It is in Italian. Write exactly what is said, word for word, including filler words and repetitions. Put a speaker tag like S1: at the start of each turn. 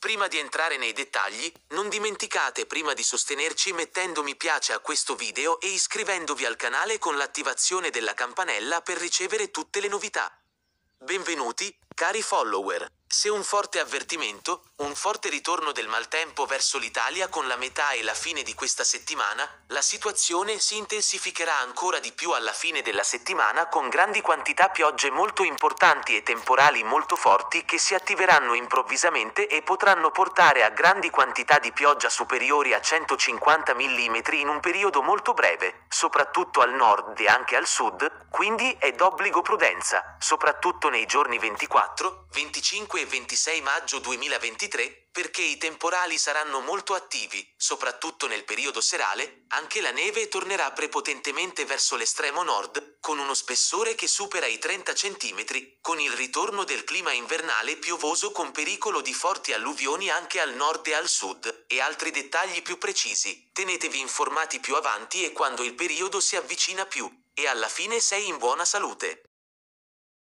S1: Prima di entrare nei dettagli, non dimenticate prima di sostenerci mettendo mi piace a questo video e iscrivendovi al canale con l'attivazione della campanella per ricevere tutte le novità. Benvenuti, cari follower. Se un forte avvertimento, un forte ritorno del maltempo verso l'Italia con la metà e la fine di questa settimana, la situazione si intensificherà ancora di più alla fine della settimana con grandi quantità piogge molto importanti e temporali molto forti che si attiveranno improvvisamente e potranno portare a grandi quantità di pioggia superiori a centocinquanta millimetri in un periodo molto breve, soprattutto al nord e anche al sud, quindi è d'obbligo prudenza, soprattutto nei giorni ventiquattro, venticinque e ventisei maggio duemilaventitré, perché i temporali saranno molto attivi, soprattutto nel periodo serale. Anche la neve tornerà prepotentemente verso l'estremo nord, con uno spessore che supera i trenta centimetri, con il ritorno del clima invernale piovoso con pericolo di forti alluvioni anche al nord e al sud, e altri dettagli più precisi. Tenetevi informati più avanti e quando il periodo si avvicina più. E alla fine sei in buona salute.